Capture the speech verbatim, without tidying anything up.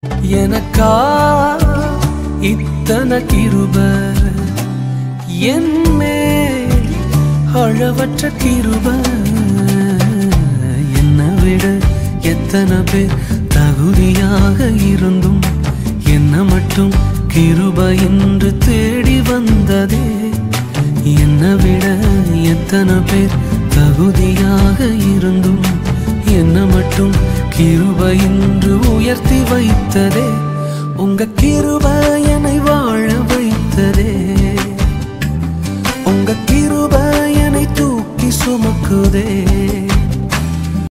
எனக்கா இத்தனை கிருப என்னே அளவற்ற கிருப என்னை விட எத்தனை பேர் தகுதியாக இருந்தும் என்ன மட்டும் கிருப என்று தேடி வந்ததே என்னை விட எத்தனை பேர் தகுதியாக இருந்தும் என்ன மட்டும் கிருப என்று உயர்த்தி வைத்ததே உங்க கிருப என்னை வாழ வைத்ததே உங்க கிருப என்னை தூக்கி சுமக்குதே